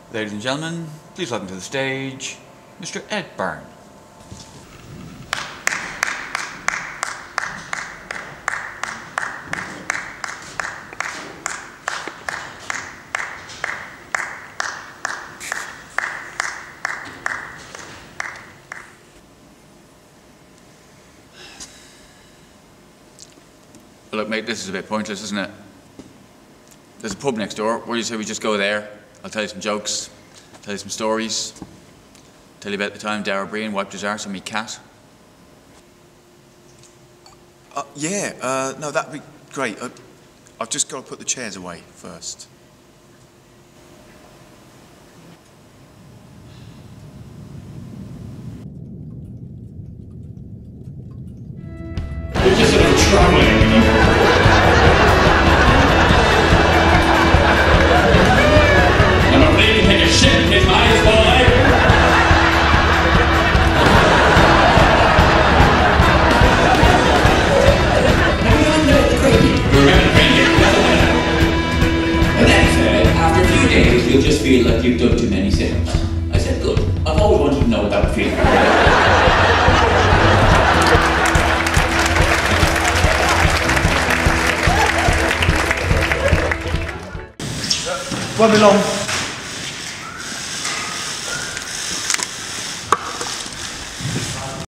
Ladies and gentlemen, please welcome to the stage, Mr. Ed Byrne. Well, look, mate, this is a bit pointless, isn't it? There's a pub next door. What do you say we just go there? I'll tell you some jokes, tell you some stories, tell you about the time Darragh Breen wiped his arse on me cat. No, that'd be great. I've just got to put the chairs away first. We're just sort of traveling, you know. I'm not ready to take a shit in case my eyes fall out. And then he said, after a few days, you'll just feel like you've done too many sit-ups. I said, good. I've always wanted to know what that would feel like. Won't be long.